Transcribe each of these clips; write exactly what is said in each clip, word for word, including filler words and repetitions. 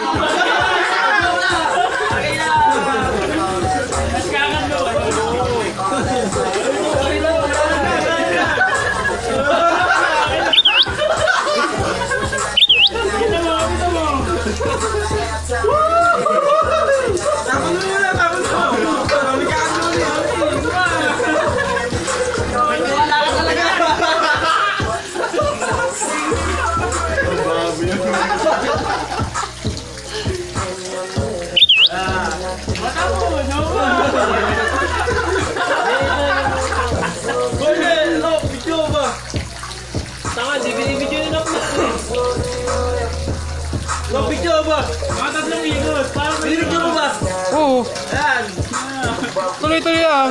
Video ba? Mga tatlong ikot. Video mo ba? Oo. Ayan. Tuloy-tuloy lang.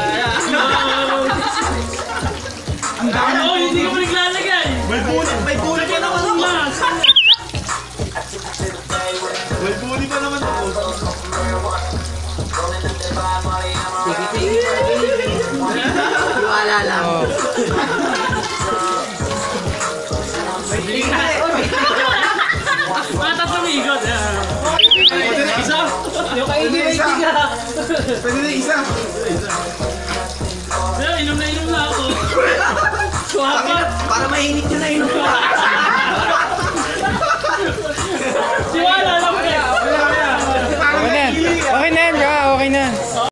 Ang dami. Oo, hindi ko naglalagay. May bulit. May bulit ka naman ako. May bulit pa naman ako. Wala lang. May tingnan. Mga tatlong ikot. Isa. Yung kainin na isa. Pwede na isa. Inom na inom na ako. Suwapat. Para mainit yun na